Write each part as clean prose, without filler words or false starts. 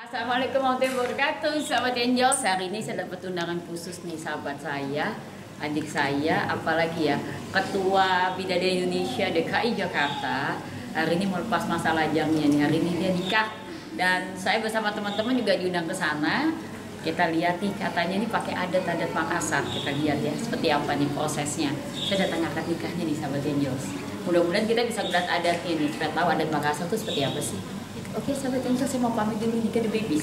Assalamualaikum warahmatullahi wabarakatuh, sahabat Angel. Hari ini saya dapat undangan khusus nih, sahabat saya, adik saya, apalagi ya, Ketua Bidadari Indonesia DKI Jakarta. Hari ini melepas masa lajangnya nih, hari ini dia nikah. Dan saya bersama teman-teman juga diundang ke sana. Kita lihat nih, katanya ini pakai adat-adat Makassar. Kita lihat ya, seperti apa nih prosesnya. Saya datang akad nikahnya nih, sahabat Angel. Mudah-mudahan kita bisa lihat adatnya nih, supaya tahu adat Makassar itu seperti apa sih. Oke, sahabat Angel, saya mau pamit dulu nih ke The Babies.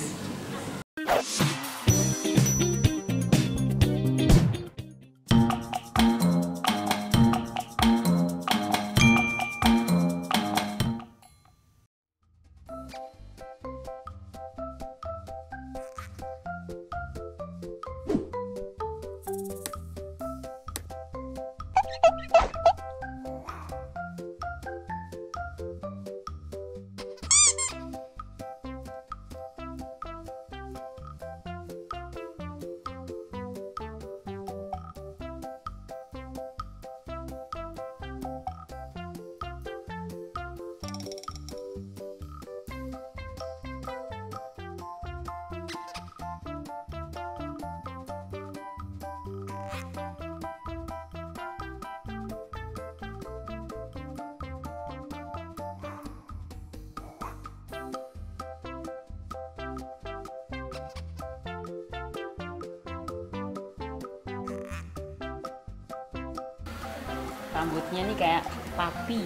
Rambutnya nih kayak papi.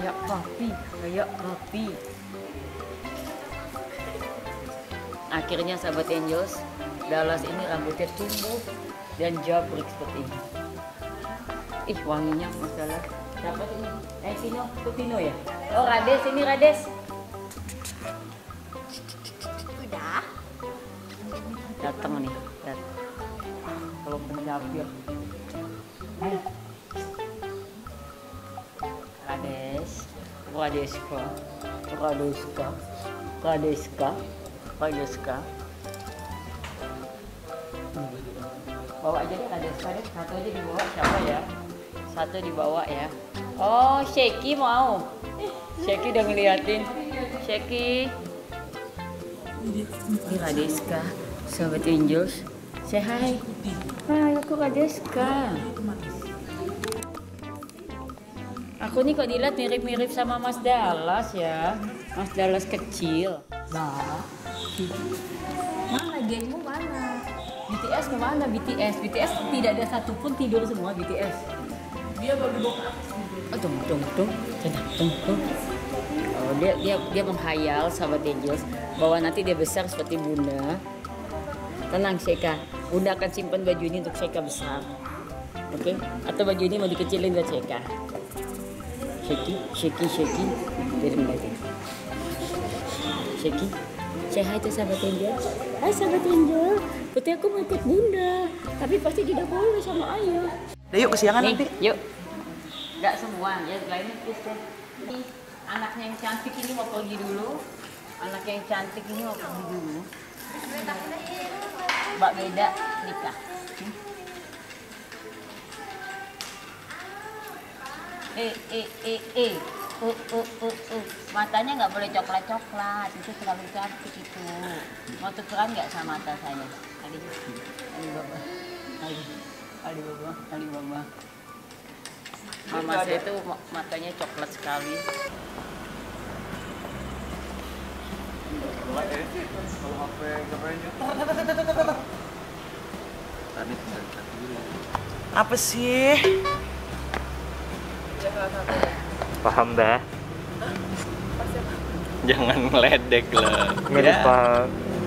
Akhirnya sahabat Angels, Dallas ini rambutnya tumbuh dan jabrik seperti ini. Ih, wanginya masalah. Siapa ini? Tino ya? Oh, Rades, ini Rades. Udah. Datang nih, kalau penjabir. Radeska. Bawa aja deh Radeska deh, satu aja dibawa, siapa ya? Satu dibawa ya. Oh, Sheki mau. Sheki udah ngeliatin. Sheki. Ini Radeska, sahabat Angels. Say hi. Hai, aku Radeska. Aku nih kok dilihat mirip-mirip sama Mas Dallas ya. Mas Dallas kecil. Nah, mana gengmu mana? BTS kemana? BTS tidak ada satupun tidur semua BTS. Dia baru dibawa ke atas. Oh, tunggu. Oh, dia menghayal, sahabat Angels, bahwa nanti dia besar seperti Bunda. Tenang Sheka, Bunda akan simpan baju ini untuk Sheka besar. Oke? Atau baju ini mau dikecilin buat Sheka. Sheki. Kirim lagi. Sheki. Say hi to sahabat Angel. Hai sahabat Angel. Putih aku mau ikut Bunda. Tapi pasti tidak boleh sama ayah. Udah yuk kesiangan nanti. Yuk. Enggak semua ya, lainnya please deh. Ini anaknya yang cantik ini mau pergi dulu. Anaknya yang cantik ini mau pergi dulu. Mbak Beda nikah. Matanya nggak boleh coklat, itu terlalu cantik itu. Mau tukeran nggak sama mata saya? Alibaba. Mama saya itu matanya coklat sekali. Apa sih? Paham dah. Jangan meledek lah. Mirip Ya. Pak.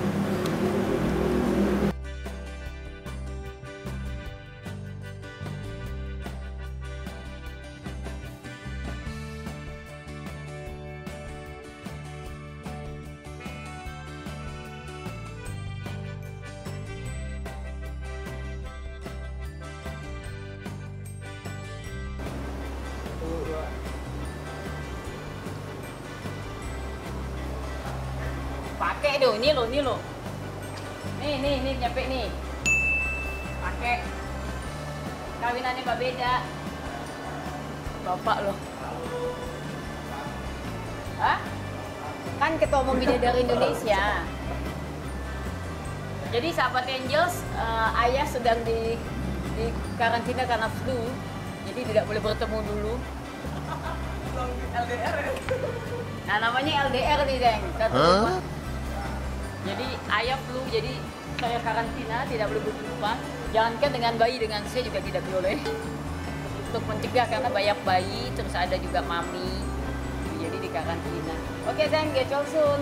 Pakai dong, ini lo. Nih nyampe nih. Pakai. Kawinannya Mbak Beda. Bapak loh. Hah? Kan Ketua Umum Bidadari Indonesia. Jadi sahabat Angels, ayah sedang di karantina karena flu, jadi tidak boleh bertemu dulu. LDR ya? Nah namanya LDR nih Deng, satu rumah. Jadi ayah flu, jadi saya karantina, tidak boleh berjumpa. Jangankan dengan bayi, dengan saya juga tidak boleh. Untuk mencegah karena banyak bayi, terus ada juga mami, jadi di karantina. Oke Deng, get well soon.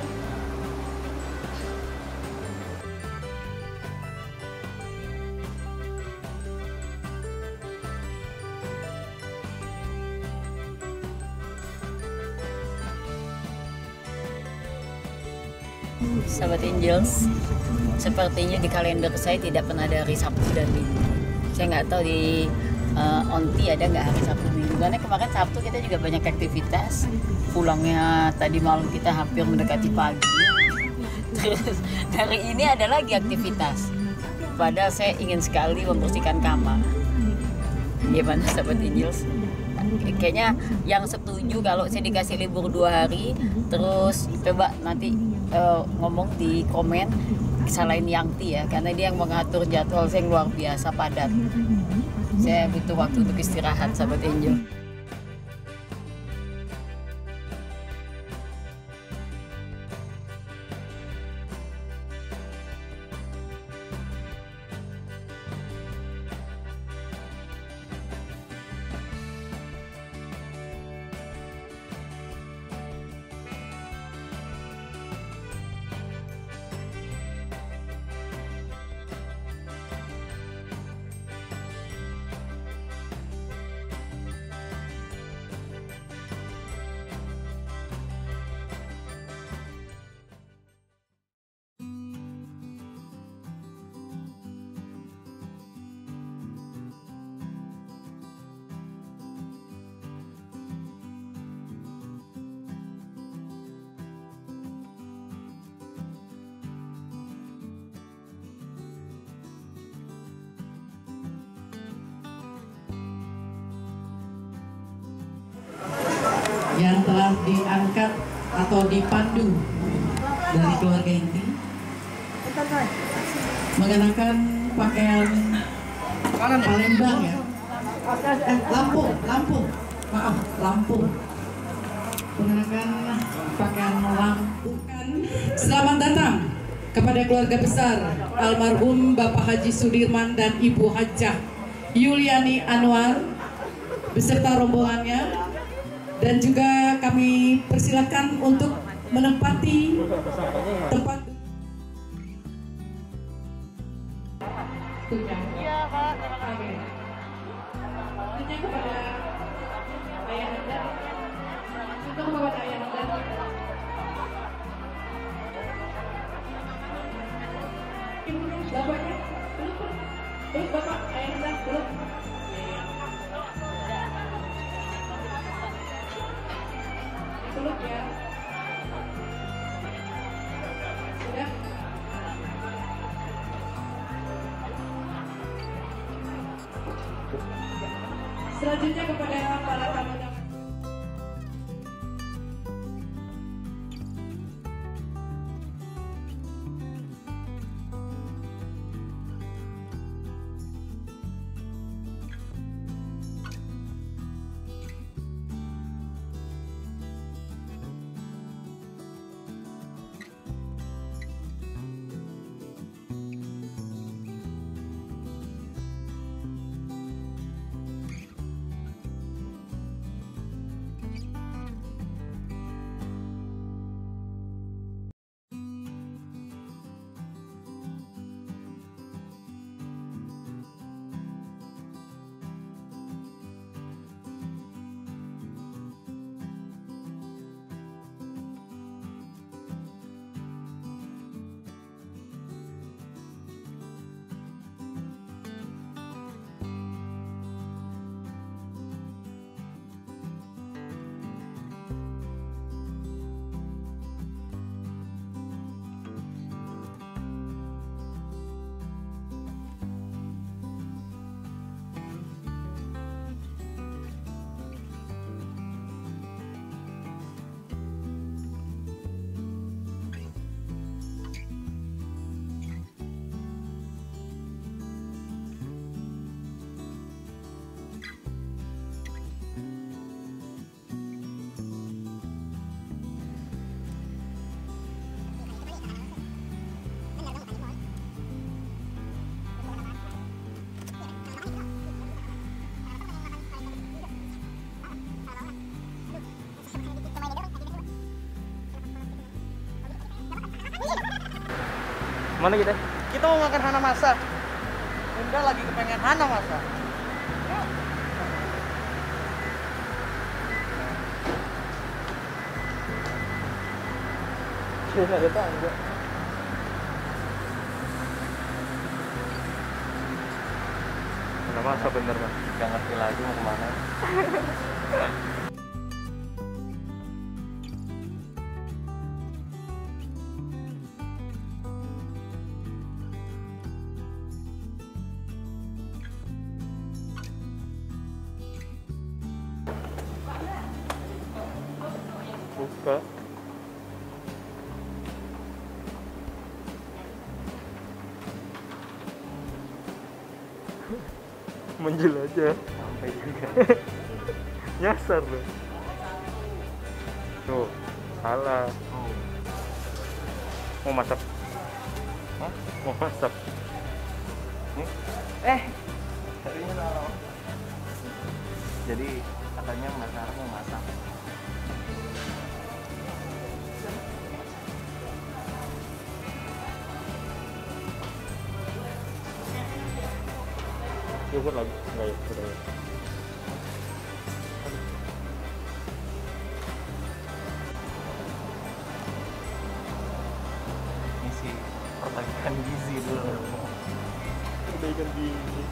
Sahabat Angels, sepertinya di kalender saya tidak pernah ada hari Sabtu dan Minggu. Saya nggak tahu di Onti ada nggak hari Sabtu Minggu. Karena kemarin Sabtu kita juga banyak aktivitas. Pulangnya tadi malam kita hampir mendekati pagi. Terus hari ini ada lagi aktivitas. Padahal saya ingin sekali membersihkan kamar. Gimana sahabat Angels? Kayaknya yang setuju kalau saya dikasih libur 2 hari, terus coba nanti ngomong di komen, salahin Yangti ya, karena dia yang mengatur jadwal saya yang luar biasa padat. Saya butuh waktu untuk istirahat sahabat Angel. Yang telah diangkat atau dipandu dari keluarga inti mengenakan pakaian Palembang ya, Lampung mengenakan pakaian Lampung. Selamat datang kepada keluarga besar almarhum Bapak Haji Sudirman dan Ibu Hajah Yuliani Anwar beserta rombongannya. Dan juga kami persilakan untuk menempati tempat. Iya Pak. Oke. Kepada ayah anda, untuk kepada ayah anda. Ibu, bapaknya, belum bapak, ayah anda belum. Peluk ya. Sudah. Selanjutnya kepada para tamu. Mana kita? Kita mau makan hana masa. Bunda lagi kepengen hana masa. Sudah ada tangga. Hana masa bener Mas. Gak ngerti lagi mau kemana. Buka. Menjelajah sampai juga. Nyasar loh. Tuh, salah. Mau masak? Hah? Mau masak? Tadinya salah. Jadi katanya Mas Sarah mau masak. Yogurt lagi? Enggak ya, sudah ya. Isi perbaikan gizi dulu. Perbaikan gizi.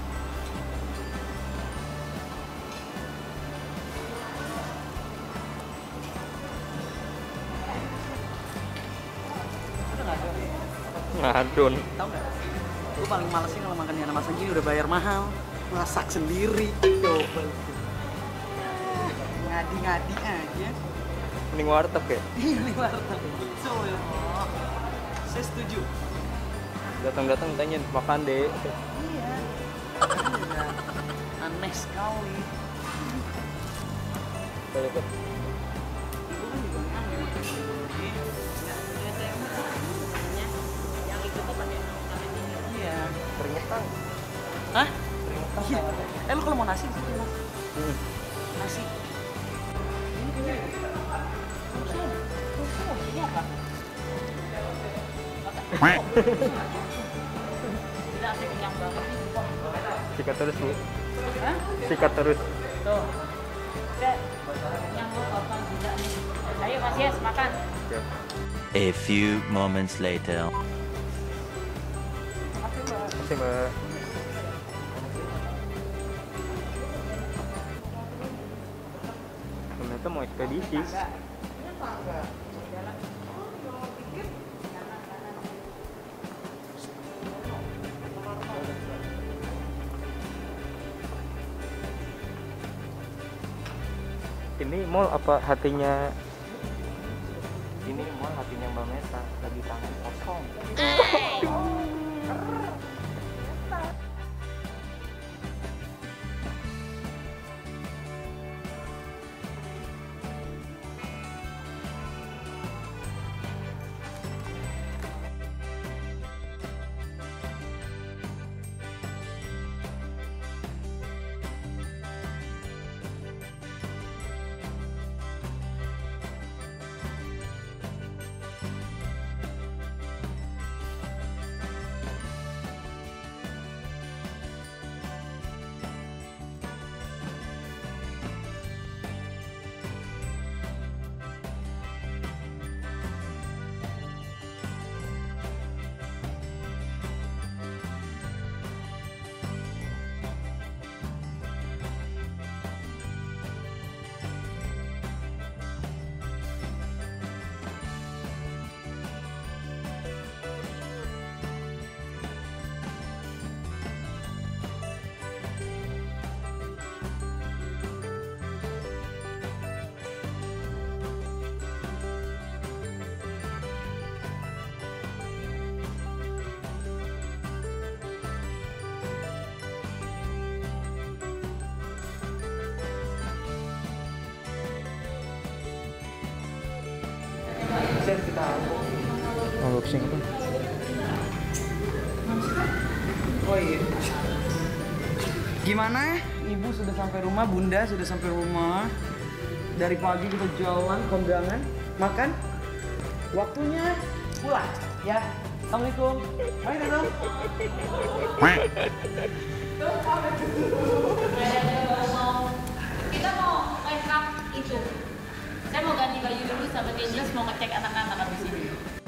Ngadon. Tahu nggak? Gue paling males sih kalau makan hana masa gini udah bayar mahal. Masak sendiri. Coba. Ngadi-ngadi aja. Mending warteg ya? Ini warteg. Betul ya. Saya setuju. Datang-datang tanya makan deh. Iya. Aneh sekali. Kayak Ibu kan juga aneh makan sendiri. Yang itu tuh pakai Iya. keringetan. Hah? Iya. Lu kalau mau nasi di situ Mas. Nasi. Ini kayaknya. Ini apa? tidak sih kenyang banget. Sikat terus Bu. Hah? Sikat terus. Tuh. Kenyang lu potong juga nih. Ayo Mas Yes makan. Ya. A few moments later. Masih Mbak. Ternyata mau ekspedisi. Ini mall apa hatinya? Ini mall hatinya Mbak Meta lagi kangen kosong. Unboxing apa? Oh iya. Gimana? Ibu sudah sampai rumah, Bunda sudah sampai rumah. Dari pagi kita jalan kondangan, makan. Waktunya pulang, ya. Assalamualaikum. Hai Nanang. Kita mau make up itu. Saya mau ganti baju dulu sama Daniels mau ngecek anak-anak habis ini.